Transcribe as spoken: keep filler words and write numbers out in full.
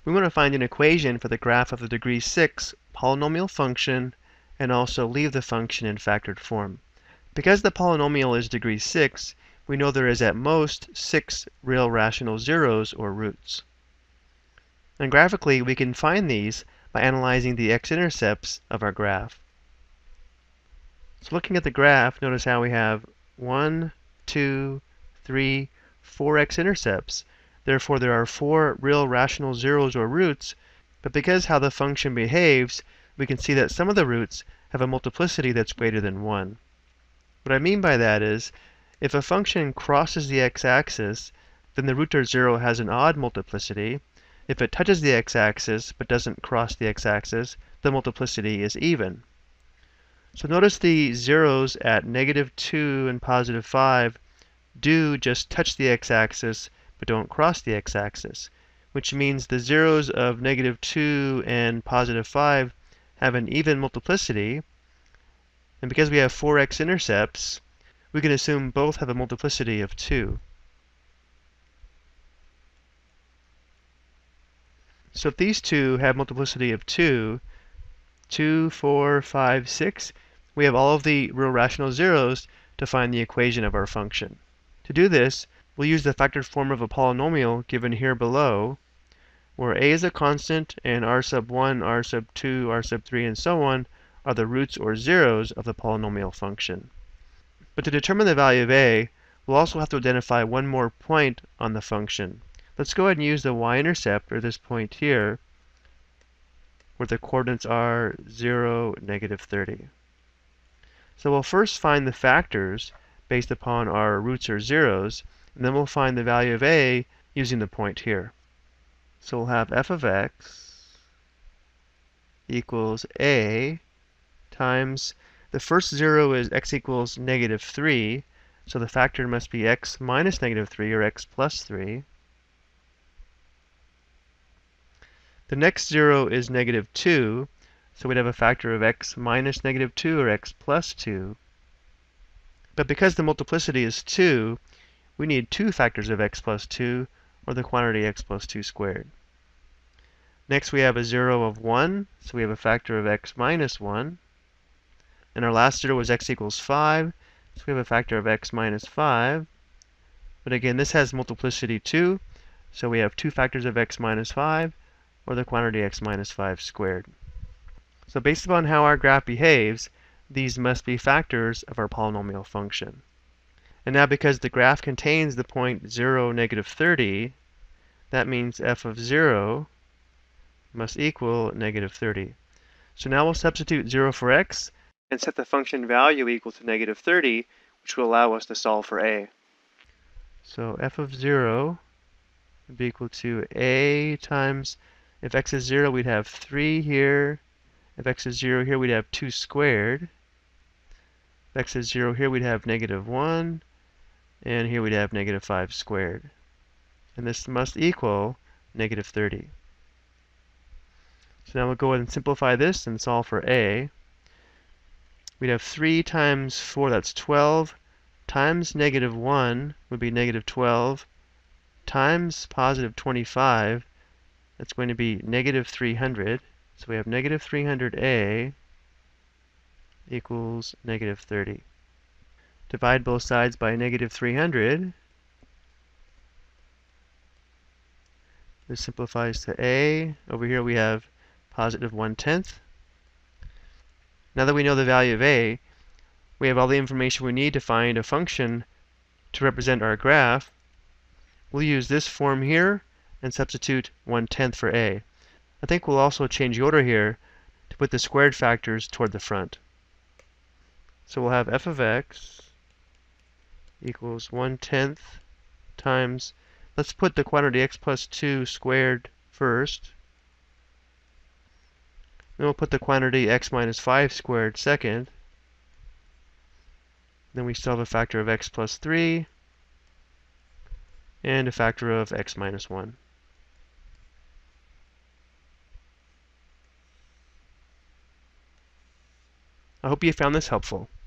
We want to find an equation for the graph of the degree six polynomial function and also leave the function in factored form. Because the polynomial is degree six, we know there is at most six real rational zeros or roots. And graphically, we can find these by analyzing the x-intercepts of our graph. So looking at the graph, notice how we have one, two, three, four x-intercepts. Therefore, there are four real rational zeros or roots, but because how the function behaves, we can see that some of the roots have a multiplicity that's greater than one. What I mean by that is, if a function crosses the x-axis, then the root or zero has an odd multiplicity. If it touches the x-axis but doesn't cross the x-axis, the multiplicity is even. So notice the zeros at negative two and positive five do just touch the x-axis but don't cross the x-axis, which means the zeros of negative two and positive five have an even multiplicity, and because we have four x-intercepts, we can assume both have a multiplicity of two. So if these two have multiplicity of two, two, four, five, six, we have all of the real rational zeros to find the equation of our function. To do this, we'll use the factored form of a polynomial given here below, where a is a constant and r sub one, r sub two, r sub three, and so on are the roots or zeros of the polynomial function. But to determine the value of a, we'll also have to identify one more point on the function. Let's go ahead and use the y-intercept, or this point here, where the coordinates are zero, negative thirty. So we'll first find the factors based upon our roots or zeros, and then we'll find the value of a using the point here. So we'll have f of x equals a times, the first zero is x equals negative three, so the factor must be x minus negative three, or x plus three. The next zero is negative two, so we'd have a factor of x minus negative two, or x plus two. But because the multiplicity is two, we need two factors of x plus two, or the quantity x plus two squared. Next we have a zero of one, so we have a factor of x minus one. And our last zero was x equals five, so we have a factor of x minus five. But again, this has multiplicity two, so we have two factors of x minus five, or the quantity x minus five squared. So based upon how our graph behaves, these must be factors of our polynomial function. And now because the graph contains the point zero, negative thirty, that means f of zero must equal negative thirty. So now we'll substitute zero for x and set the function value equal to negative thirty, which will allow us to solve for a. So f of zero would be equal to a times, if x is zero, we'd have three here. If x is zero here, we'd have two squared. If x is zero here, we'd have negative one. And here we'd have negative five squared. And this must equal negative thirty. So now we'll go ahead and simplify this and solve for a. We'd have three times four, that's twelve, times negative one would be negative twelve, times positive twenty-five, that's going to be negative three hundred. So we have negative three hundred a equals negative thirty. Divide both sides by negative three hundred. This simplifies to a. Over here we have positive one tenth. Now that we know the value of a, we have all the information we need to find a function to represent our graph. We'll use this form here and substitute one tenth for a. I think we'll also change the order here to put the squared factors toward the front. So we'll have f of x equals one tenth times, let's put the quantity x plus two squared first. Then we'll put the quantity x minus five squared second. Then we still have a factor of x plus three and a factor of x minus one. I hope you found this helpful.